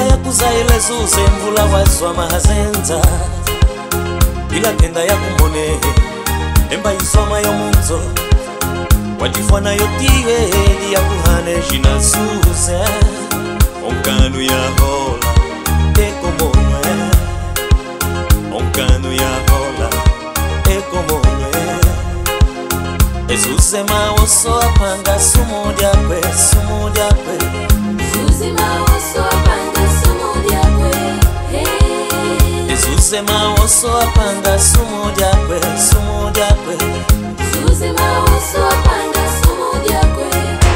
ya kuzaile zuze mvula wazwa mahazenza ila kenda ya kumone emba isoma yo munzo wajifwana yotiwe ya kuhane jina zuze onkanu ya hola eko monwe onkanu ya hola eko monwe ezuze maoso apanga sumo diakwe Zuze maoso apanga sumo diakwe Zuze maoso apanga sumo diakwe Zuze maoso apanga sumo diakwe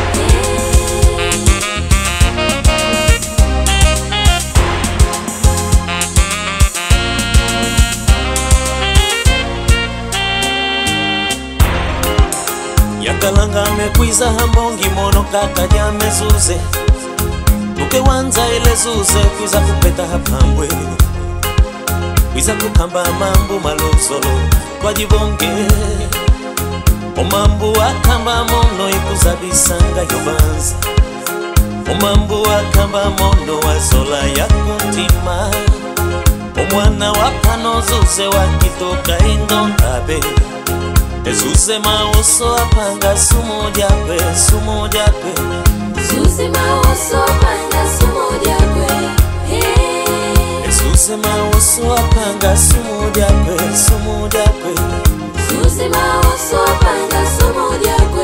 Yakalanga mekwiza hambongi mono kaka jame zuze Uke wanza ile zuze kwiza kupeta hapambwe Kwiza kukamba mambu maluzolo kwa jibonge Omambu wakamba mono ikuza bisanga yobanza Omambu wakamba mono wazola ya kuntima Omwana wakano zuze wakitoka indontabe Zuze maoso apanga sumo diakwe Zuze maoso apanga sumo diakwe Zuze maoso apanga sumo diakwe Zuze maoso apanga sumo diakwe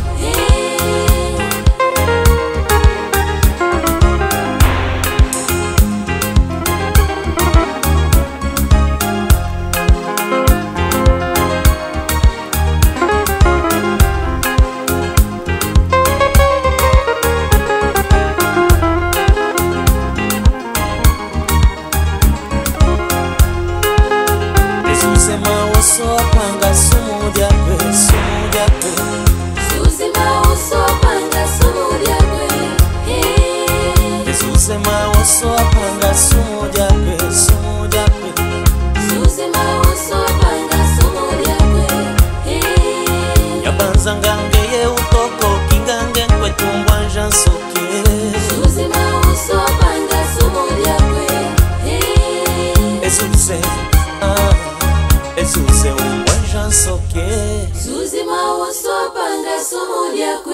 Zuze maoso apanga sumo diakwe Zuze maoso apanga sumo diakwe Zuze maoso apanga sumo diakwe Zuze maoso apanga sumo diakwe Yabanza ngangeye utoko kingange kwetumbwa njansoke Zuze maoso apanga sumo diakwe Zuze umbwa njansoke Zuze maoso apanga sumo diakwe